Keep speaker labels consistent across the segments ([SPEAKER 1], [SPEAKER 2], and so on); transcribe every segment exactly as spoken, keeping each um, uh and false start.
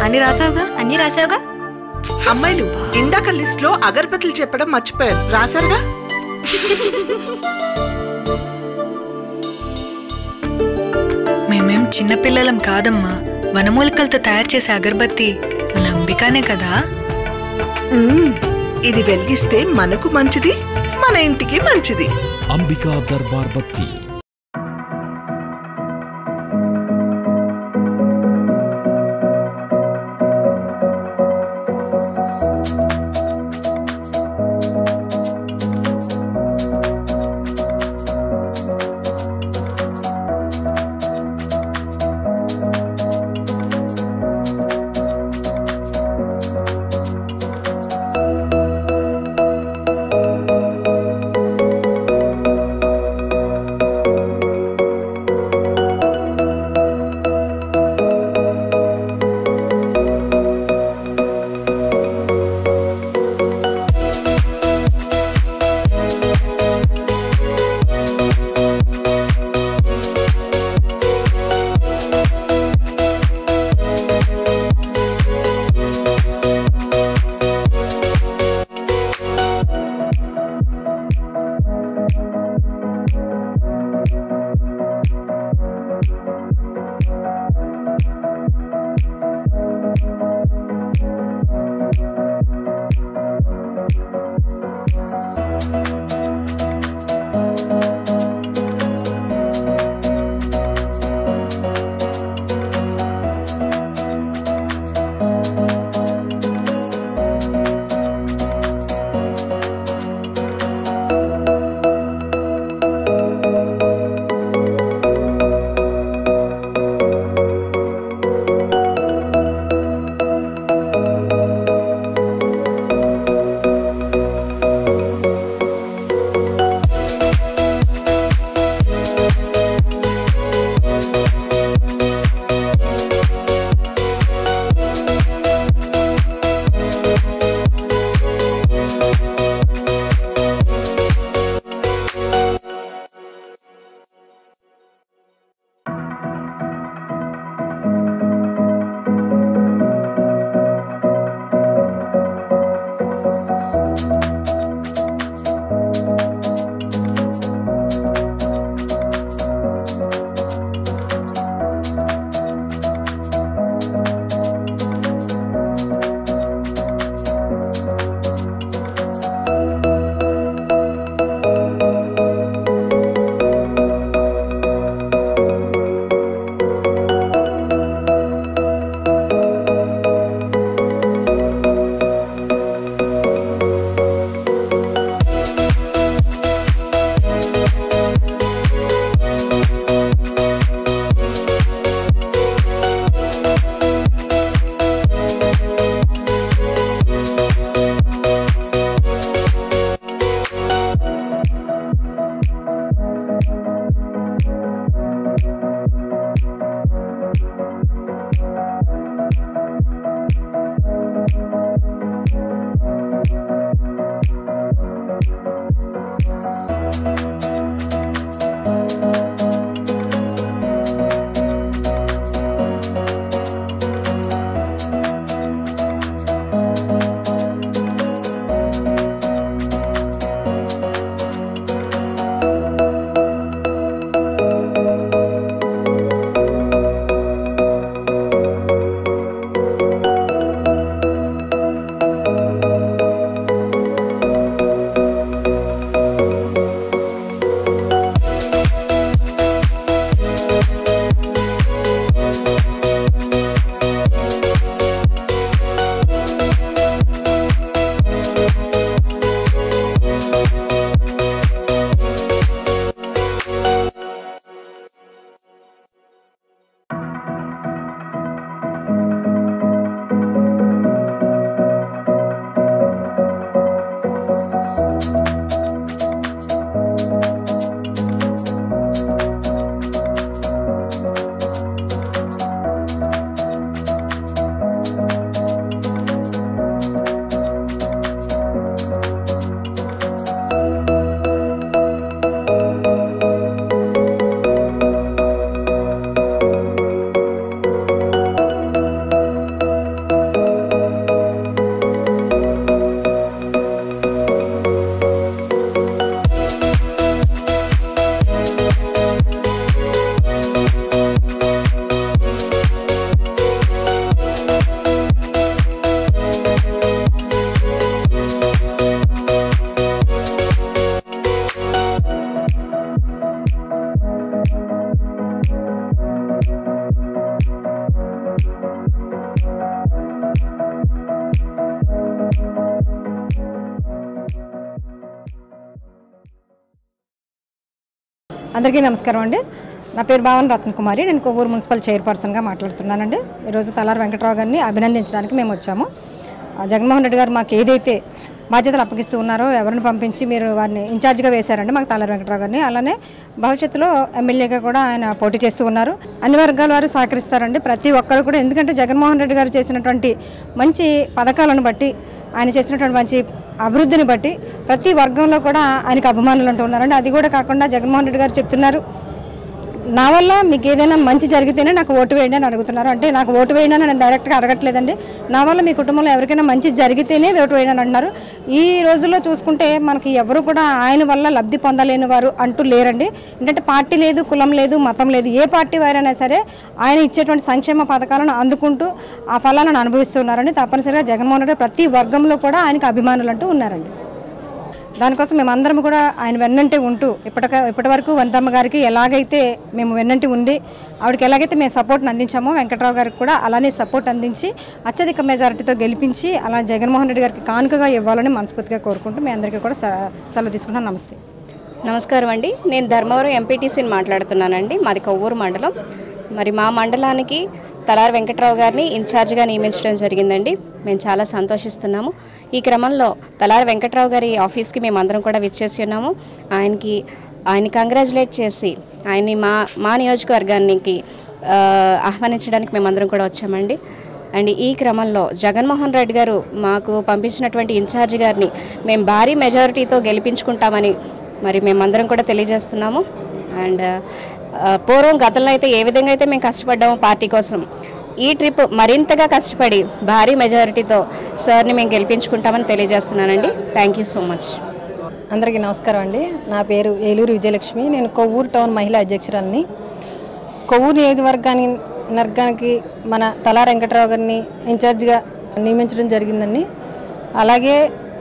[SPEAKER 1] అన్ని రాసావుగా
[SPEAKER 2] అన్ని రాసావుగా?
[SPEAKER 3] అమ్మాయిలు ఇందాక లిస్ట్ లో అగరబత్తులు చెప్పడం మర్చిపోయారు, రాసారుగా?
[SPEAKER 1] మేమేం చిన్నపిల్లలం కాదమ్మా. వనమూలికలతో తయారు చేసే అగరబత్తి మన అంబికానే కదా.
[SPEAKER 3] ఇది వెలిగిస్తే మనకు మంచిది, మన ఇంటికి మంచిది.
[SPEAKER 4] అంబికా దర్బార్ బత్తి.
[SPEAKER 2] అందరికీ నమస్కారం అండి. నా పేరు భావన రత్నకుమారి. నేను కొవ్వూరు మున్సిపల్ చైర్పర్సన్గా మాట్లాడుతున్నానండి. ఈరోజు తలారి వెంకట్రావు గారిని అభినందించడానికి మేము వచ్చాము. జగన్మోహన్ రెడ్డి గారు మాకు ఏదైతే బాధ్యతలు అప్పగిస్తూ ఉన్నారో ఎవరిని పంపించి మీరు వారిని ఇన్ఛార్జ్గా వేశారండి మాకు తలారి వెంకట్రావు గారిని. అలానే భవిష్యత్తులో ఎమ్మెల్యేగా కూడా ఆయన పోటీ చేస్తూ ఉన్నారు. అన్ని వర్గాల వారు సహకరిస్తారండి, ప్రతి ఒక్కరు కూడా. ఎందుకంటే జగన్మోహన్ రెడ్డి గారు చేసినటువంటి మంచి పథకాలను బట్టి, ఆయన చేసినటువంటి మంచి అభివృద్ధిని బట్టి ప్రతి వర్గంలో కూడా ఆయనకు అభిమానులు అంటూ ఉన్నారండి. అది కూడా కాకుండా జగన్మోహన్ రెడ్డి గారు చెప్తున్నారు, నా వల్ల మీకు ఏదైనా మంచి జరిగితేనే నాకు ఓటు వేయండి అని అడుగుతున్నారు. అంటే నాకు ఓటు వేయండి అని నేను డైరెక్ట్గా అడగట్లేదండి. నా వల్ల మీ కుటుంబంలో ఎవరికైనా మంచి జరిగితేనే ఓటు వేయండి అని అంటున్నారు. ఈ రోజుల్లో చూసుకుంటే మనకి ఎవరు కూడా ఆయన వల్ల లబ్ధి పొందలేని వారు అంటూ లేరండి. ఏంటంటే పార్టీ లేదు, కులం లేదు, మతం లేదు, ఏ పార్టీ వారైనా సరే ఆయన ఇచ్చేటువంటి సంక్షేమ పథకాలను అందుకుంటూ ఆ ఫలాలను అనుభవిస్తున్నారండి. తప్పనిసరిగా జగన్మోహన్ రెడ్డి ప్రతి వర్గంలో కూడా ఆయనకు అభిమానులు అంటూ ఉన్నారండి. దానికోసం మేమందరం కూడా ఆయన వెన్నంటి ఉంటూ ఇప్పటిక ఇప్పటి వరకు వనితమ్మ గారికి ఎలాగైతే మేము వెన్నంటి ఉండి ఆవిడకి ఎలాగైతే మేము సపోర్ట్ని అందించామో వెంకట్రావు గారికి కూడా అలానే సపోర్ట్ అందించి అత్యధిక మెజారిటీతో గెలిపించి అలా జగన్మోహన్ రెడ్డి గారికి కానుకగా ఇవ్వాలని మనస్ఫూర్తిగా కోరుకుంటూ మీ అందరికీ కూడా సెలవు తీసుకుంటున్నాను. నమస్తే.
[SPEAKER 5] నమస్కారం అండి. నేను ధర్మవరం ఎంపీటీసీని మాట్లాడుతున్నానండి. మాది కొవ్వూరు మండలం. మరి మా మండలానికి తలారి వెంకట్రావు గారిని ఇన్ఛార్జ్గా నియమించడం జరిగిందండి. మేము చాలా సంతోషిస్తున్నాము. ఈ క్రమంలో తలారి వెంకట్రావు గారి ఆఫీస్కి మేమందరం కూడా విచ్చేసి ఉన్నాము. ఆయనకి ఆయన కంగ్రాచులేట్ చేసి ఆయన్ని మా మా నియోజకవర్గానికి ఆహ్వానించడానికి మేమందరం కూడా వచ్చామండి. అండ్ ఈ క్రమంలో జగన్మోహన్ రెడ్డి గారు మాకు పంపించినటువంటి ఇన్ఛార్జ్ గారిని మేము భారీ మెజారిటీతో గెలిపించుకుంటామని మరి మేమందరం కూడా తెలియజేస్తున్నాము. అండ్ పూర్వం గతంలో అయితే ఏ విధంగా అయితే మేము కష్టపడ్డామో పార్టీ కోసం, ఈ ట్రిప్ మరింతగా కష్టపడి భారీ మెజారిటీతో సార్ని మేము గెలిపించుకుంటామని తెలియజేస్తున్నానండి. Thank you so much.
[SPEAKER 2] అందరికీ నమస్కారం అండి. నా పేరు ఏలూరు విజయలక్ష్మి. నేను కొవ్వూరు టౌన్ మహిళా అధ్యక్షురాలని. కొవ్వూరు నియోజకవర్గానికి వర్గానికి మన తలారి వెంకట్రావు గారిని ఇన్ఛార్జిగా నియమించడం జరిగిందండి. అలాగే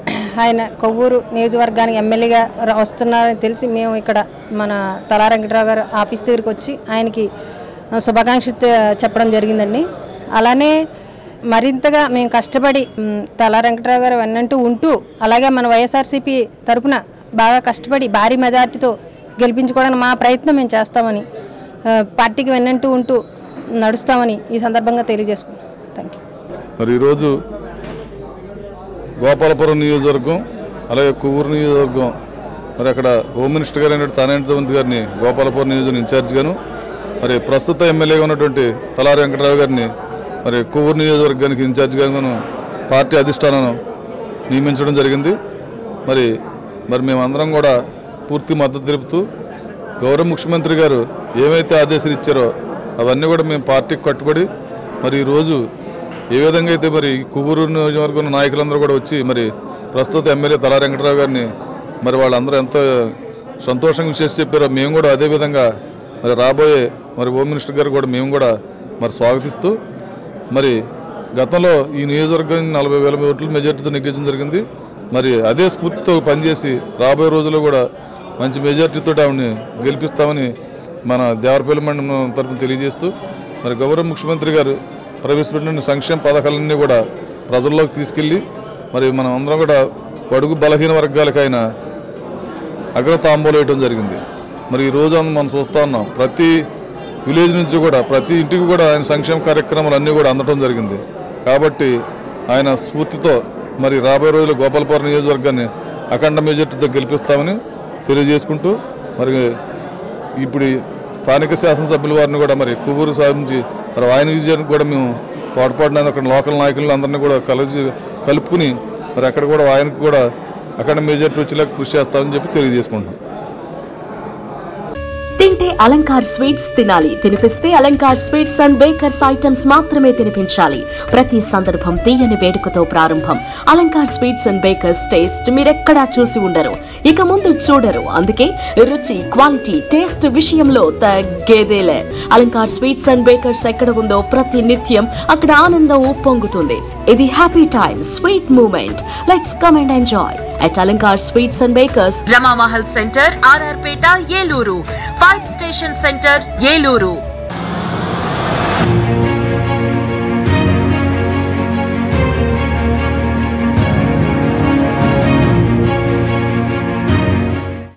[SPEAKER 2] ఆయన కొవ్వూరు నియోజకవర్గానికి ఎమ్మెల్యేగా వస్తున్నారని తెలిసి మేము ఇక్కడ మన తలారి వెంకట్రావు గారు ఆఫీస్ దగ్గరికి వచ్చి ఆయనకి శుభాకాంక్షలు చెప్పడం జరిగిందండి. అలానే మరింతగా మేము కష్టపడి తలారి వెంకట్రావు గారు వెన్నంటూ ఉంటూ అలాగే మన వైఎస్ఆర్సీపీ తరఫున బాగా కష్టపడి భారీ మెజార్టీతో గెలిపించుకోవడానికి మా ప్రయత్నం మేము చేస్తామని, పార్టీకి వెన్నంటూ ఉంటూ నడుస్తామని ఈ సందర్భంగా తెలియజేసుకున్నాం. Thank you.
[SPEAKER 6] మరి ఈరోజు గోపాలపురం నియోజకవర్గం అలాగే కొవ్వూరు నియోజకవర్గం మరి అక్కడ హోమ్ మినిస్టర్ గారు అయినటువంటి తానేటి గారిని గోపాలపురం నియోజకవర్గం ఇన్ఛార్జ్గాను, మరి ప్రస్తుత ఎమ్మెల్యేగా ఉన్నటువంటి తలారి వెంకట్రావు గారిని మరి కొవ్వూరు నియోజకవర్గానికి ఇన్ఛార్జ్గాను పార్టీ అధిష్టానం నియమించడం జరిగింది. మరి మరి మేమందరం కూడా పూర్తి మద్దతు తెలుపుతూ గౌరవ ముఖ్యమంత్రి గారు ఏమైతే ఆదేశాలు ఇచ్చారో అవన్నీ కూడా మేము పార్టీకి కట్టుబడి మరి ఈరోజు ఏ విధంగా అయితే మరి కొవ్వూరు నియోజకవర్గం నాయకులందరూ కూడా వచ్చి మరి ప్రస్తుత ఎమ్మెల్యే తలారి వెంకట్రావు గారిని మరి వాళ్ళందరూ ఎంతో సంతోషంగా చేసి చెప్పారో మేము కూడా అదేవిధంగా మరి రాబోయే మరి హోమ్ మినిస్టర్ గారు కూడా మేము కూడా మరి స్వాగతిస్తూ మరి గతంలో ఈ నియోజకవర్గాన్ని నలభై వేల ఓట్ల మెజార్టీతో నెగ్గించడం జరిగింది. మరి అదే స్ఫూర్తితో పనిచేసి రాబోయే రోజుల్లో కూడా మంచి మెజార్టీతో ఆవిడని గెలిపిస్తామని మన దేవరపల్లి మండలం తరఫున తెలియజేస్తూ మరి గౌరవ ముఖ్యమంత్రి గారు ప్రవేశపెట్టిన సంక్షేమ పథకాలన్నీ కూడా ప్రజల్లోకి తీసుకెళ్ళి మరి మనం అందరం కూడా బడుగు బలహీన వర్గాలకు ఆయన అగ్రతాంబూలు వేయడం జరిగింది. మరి ఈ రోజు మనం చూస్తూ ఉన్నాం ప్రతి విలేజ్ నుంచి కూడా ప్రతి ఇంటికి కూడా ఆయన సంక్షేమ కార్యక్రమాలు అన్నీ కూడా అందడం జరిగింది. కాబట్టి ఆయన స్ఫూర్తితో మరి రాబోయే రోజుల్లో గోపాలపురం నియోజకవర్గాన్ని అఖండ మెజార్టీతో గెలిపిస్తామని తెలియజేసుకుంటూ మరి ఇప్పుడు స్థానిక శాసనసభ్యుల వారిని కూడా మరి కొవ్వూరు సాధించి మరి ఆయన విజయానికి కూడా మేము తోడ్పడిన అక్కడ లోకల్ నాయకులను అందరినీ కూడా కలిసి కలుపుకుని మరి అక్కడ కూడా ఆయనకు కూడా అక్కడ మెజార్టీ వచ్చేలా కృషి చేస్తామని చెప్పి తెలియజేసుకుంటున్నాం.
[SPEAKER 7] తింటే అలంకార్ స్వీట్స్ తినాలి, తినిపిస్తే Alankar sweets and bakers items మాత్రమే తినిపించాలి. ప్రతి సందర్భం తీయని వేడుకతో ప్రారంభం. Alankar sweets and bakers taste మీరెక్కడా చూసి ఉండరు, ఇక ముందు చూడరు. అందుకే రుచి, క్వాలిటీ, టేస్ట్ విషయంలో తగ్గేదేలే. అలంకార్ స్వీట్స్ అండ్ బేకర్స్ ఎక్కడ ఉందో ప్రతి నిత్యం అక్కడ ఆనందం ఉప్పొంగుతుంది. ఇది happy time, sweet moment. Let's come and enjoy at Alankar Sweets and Bakers, Rama Mahal Center, R R Peta, Yeluru, Fire Station Center, Yeluru.